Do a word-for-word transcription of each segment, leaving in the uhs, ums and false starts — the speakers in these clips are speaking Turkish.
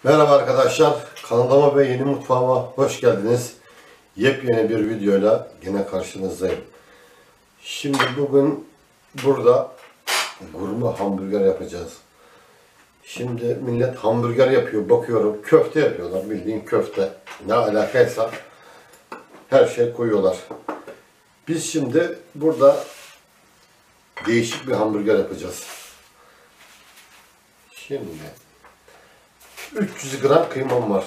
Merhaba arkadaşlar, kanalıma ve yeni mutfağıma hoş geldiniz. Yepyeni bir videoyla yine karşınızdayım. Şimdi bugün burada gurme hamburger yapacağız. Şimdi millet hamburger yapıyor, bakıyorum köfte yapıyorlar, bildiğin köfte. Ne alakaysa her şey koyuyorlar. Biz şimdi burada değişik bir hamburger yapacağız. Şimdi üç yüz gram kıymam var.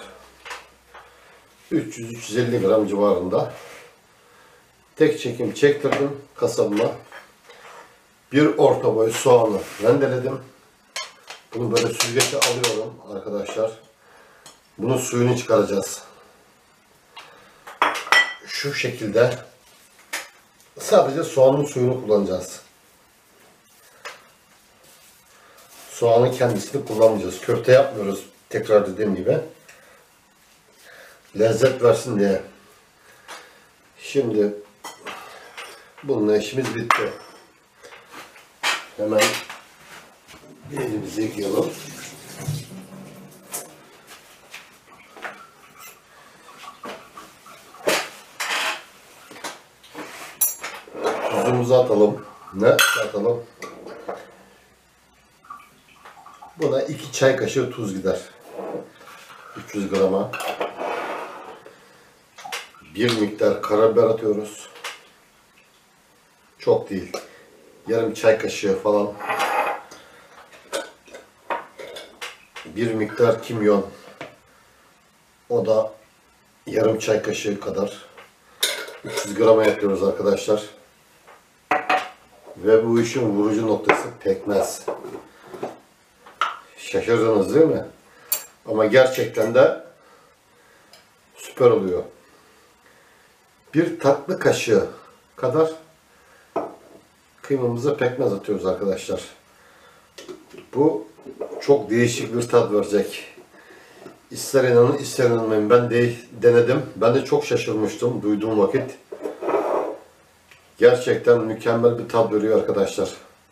üç yüz üç yüz elli gram civarında. Tek çekim çektirdim kasabıma. Bir orta boy soğanı rendeledim. Bunu böyle süzgeçe alıyorum arkadaşlar. Bunun suyunu çıkaracağız. Şu şekilde sadece soğanın suyunu kullanacağız. Soğanın kendisini kullanmayacağız. Köfte yapmıyoruz. Tekrar dediğim gibi. Lezzet versin diye. Şimdi bununla işimiz bitti. Hemen bir elimizi yıkayalım. Tuzumuzu atalım. Ne atalım? Buna iki çay kaşığı tuz gider. üç yüz grama. Bir miktar karabiber atıyoruz. Çok değil. Yarım çay kaşığı falan. Bir miktar kimyon. O da yarım çay kaşığı kadar. üç yüz grama yapıyoruz arkadaşlar. Ve bu işin vurucu noktası pekmez. Şaşırdınız değil mi? Ama gerçekten de süper oluyor. Bir tatlı kaşığı kadar kıymamıza pekmez atıyoruz arkadaşlar. Bu çok değişik bir tat verecek. İster inanın ister inanmayın. Ben de denedim. Ben de çok şaşırmıştım duyduğum vakit. Gerçekten mükemmel bir tat veriyor arkadaşlar.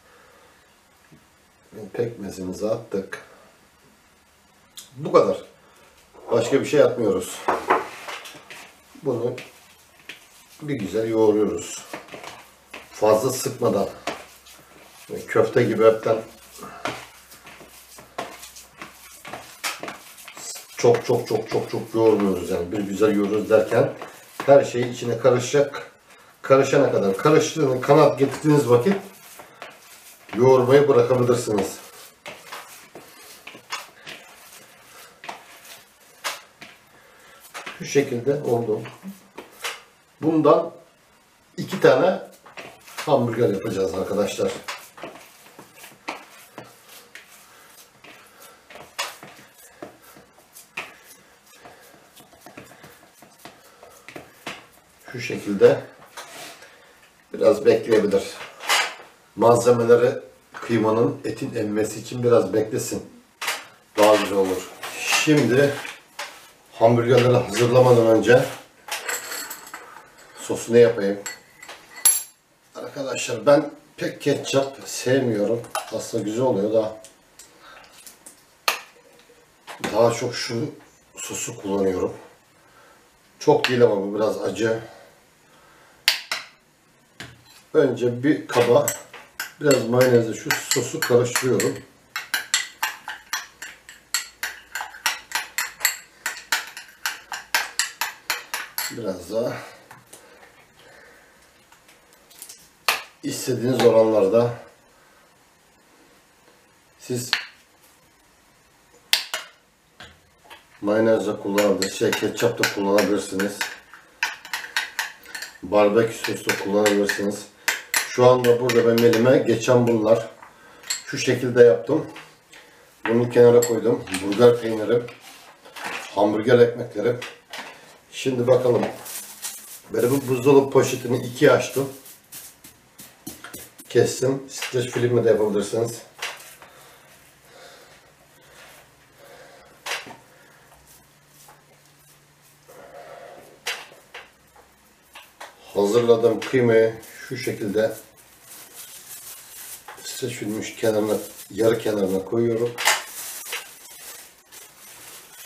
Pekmezimizi attık. Bu kadar. Başka bir şey atmıyoruz. Bunu bir güzel yoğuruyoruz. Fazla sıkmadan. Köfte gibi hepten çok çok çok çok çok yoğurmuyoruz yani. Bir güzel yoğuruyoruz derken her şey içine karışacak. Karışana kadar karıştığını kanat getirdiğiniz vakit yoğurmayı bırakabilirsiniz. Şu şekilde oldu. Bundan iki tane hamburger yapacağız arkadaşlar. Şu şekilde biraz bekleyebilir. Malzemeleri kıymanın etin emmesi için biraz beklesin. Daha güzel olur. Şimdi hamburgerleri hazırlamadan önce sosunu yapayım. Arkadaşlar ben pek ketçap sevmiyorum. Aslında güzel oluyor da daha çok şu sosu kullanıyorum. Çok değil ama bu biraz acı. Önce bir kaba biraz mayonezle şu sosu karıştırıyorum. Biraz daha istediğiniz oranlarda siz mayonez de kullanabilirsiniz, şey, ketçap da kullanabilirsiniz. Barbekü sosu da kullanabilirsiniz. Şu anda burada benim elime geçen bunlar. Şu şekilde yaptım. Bunu kenara koydum. Burger peynirim, hamburger ekmeklerim. Şimdi bakalım. Böyle bu buzdolabı poşetini ikiye açtım. Kestim. Streç filmle de yapabilirsiniz. Hazırladığım kıymayı şu şekilde streç filmin kenarına, yarı kenarına koyuyorum.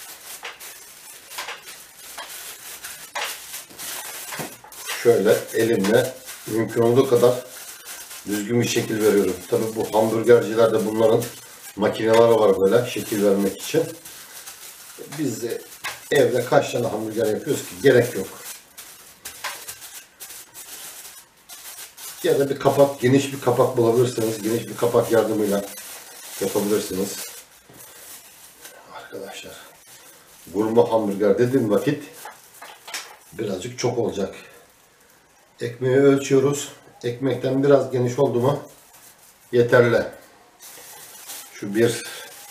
şöyle elimle mümkün olduğu kadar düzgün bir şekil veriyorum. Tabii bu hamburgercilerde bunların makineleri var böyle şekil vermek için. Biz de evde kaç tane hamburger yapıyoruz ki? Gerek yok. Ya da bir kapak, geniş bir kapak bulabilirsiniz. Geniş bir kapak yardımıyla yapabilirsiniz. Arkadaşlar, gurme hamburger dediğim vakit birazcık çok olacak. Ekmeği ölçüyoruz. Ekmekten biraz geniş oldu mu yeterli. Şu bir.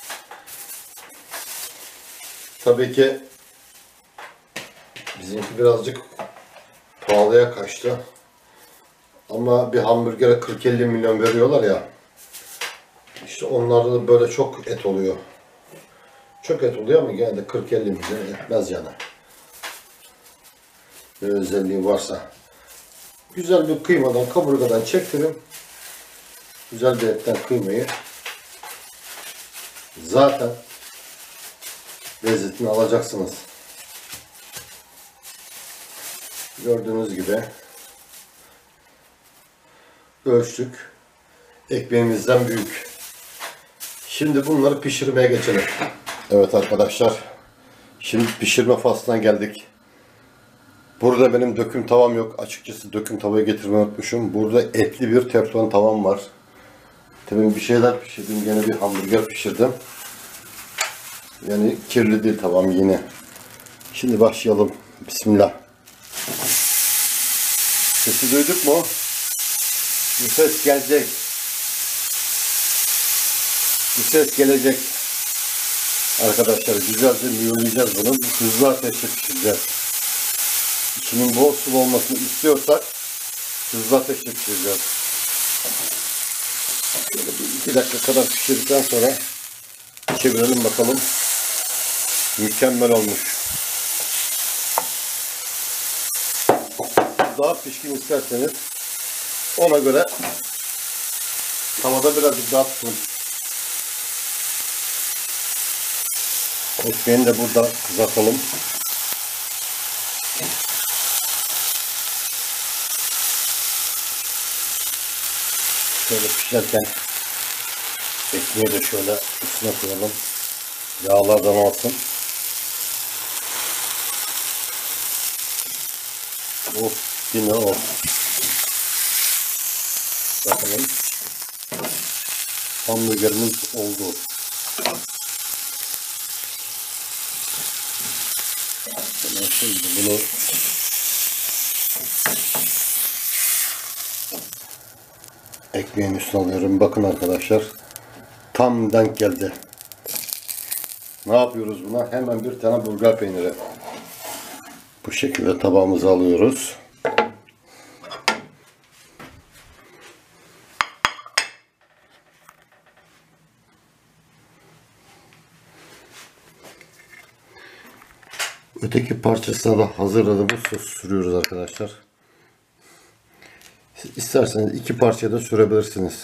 Tabii ki bizimki birazcık pahalıya kaçtı. Ama bir hamburgere kırk elli milyon veriyorlar ya. İşte onlarda da böyle çok et oluyor. Çok et oluyor ama gene de kırk elli milyon etmez yani. Ne özelliği varsa. Güzel bir kıymadan, kaburgadan çektirin. Güzel bir etten kıymayı. Zaten lezzetini alacaksınız. Gördüğünüz gibi ölçtük. Ekmeğimizden büyük. Şimdi bunları pişirmeye geçelim. Evet arkadaşlar. Şimdi pişirme faslına geldik. Burada benim döküm tavam yok. Açıkçası döküm tavayı getirmeyi unutmuşum. Burada etli bir teflon tavam var. Tabii bir şeyler pişirdim. Yine bir hamburger pişirdim. Yani kirli değil tavam yine. Şimdi başlayalım. Bismillah. Sesi duyduk mu? Bu ses gelecek. Bu ses gelecek. Arkadaşlar güzelce mühürleyeceğiz bunu. Hızlı ateşte pişireceğiz. İçinin bol sulu olmasını istiyorsak hızlı ateşte pişireceğiz. Şöyle bir iki dakika kadar pişirdikten sonra çevirelim bakalım. Mükemmel olmuş. Daha pişkin isterseniz ona göre tavada birazcık daha tutun. Ekmeğini de burada kızartalım. Şöyle pişerken ekmeği de şöyle üstüne koyalım. Yağlardan alsın. Of, yine o. Bakalım. Hamburgerimiz oldu. Şimdi bunu ekmeğin üstüne alıyorum. Bakın arkadaşlar. Tam denk geldi. Ne yapıyoruz buna? Hemen bir tane burger peyniri. Bu şekilde tabağımıza alıyoruz. Öteki parçasına da hazırladığımız sos sürüyoruz arkadaşlar. Siz isterseniz iki parçaya da sürebilirsiniz.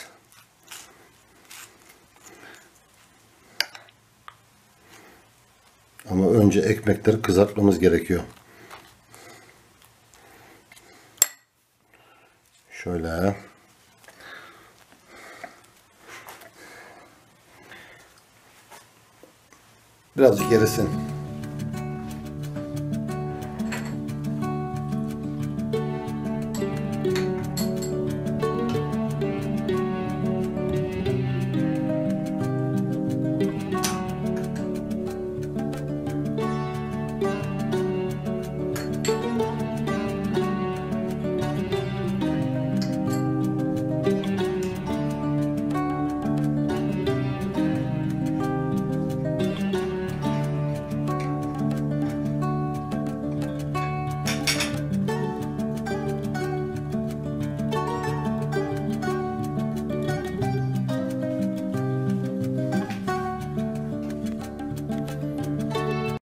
Ama önce ekmekleri kızartmamız gerekiyor. Şöyle. Birazcık erisin.